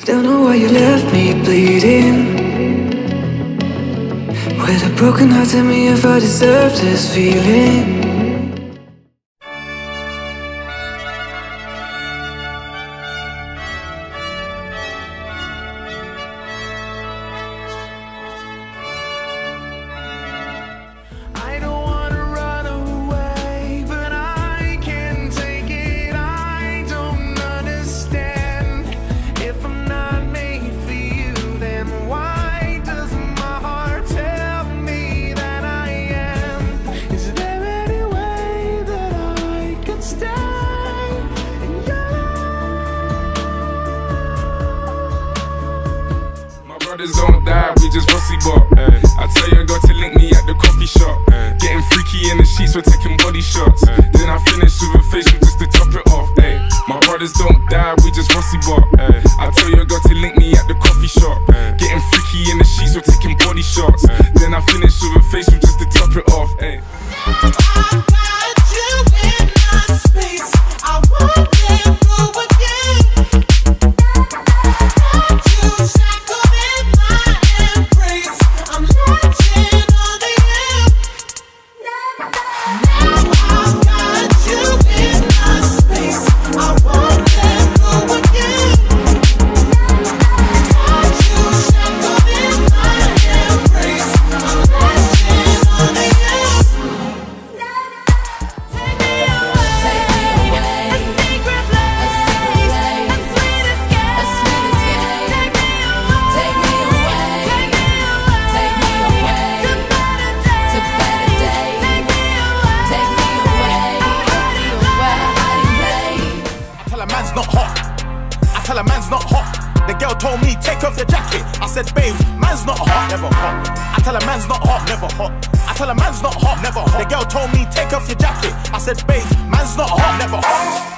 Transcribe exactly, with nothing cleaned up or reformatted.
Don't know why you left me bleeding. With a broken heart, tell me if I deserve this feeling. Don't die, we just Vossi bop. Ay. I tell you, I got to link me at the coffee shop. Ay. Getting freaky in the sheets, we're taking body shots. Ay. Then I finish with a facial just to top it off. Ay. My brothers don't die, we just Vossi bop. Ay. I tell you, I got to link me at the coffee shop. Ay. Getting freaky in the sheets, we're taking body shots. Ay. Then I finish with a facial just to top it off. Ay. I got you in my space. I won't let go again. Got you shackled in my embrace. I'm latching on to you. Now I got you in my space. I won't let go again. Got you shackled in my embrace. I'm latching on to you. Take me away, take me away. A secret place, a sweet escape, a sweet escape. Take me away, take me away, take me away, take me away to better days, to better days. Take me away, take me away, hiding place. I tell a man's not hot. I tell a man's not hot. The girl told me take off your jacket. I said, babe, man's not hot, never hot. I tell a man's not hot, never hot. I tell a man's not hot, never hot. The girl told me take off your jacket. I said, babe, man's not hot, never hot.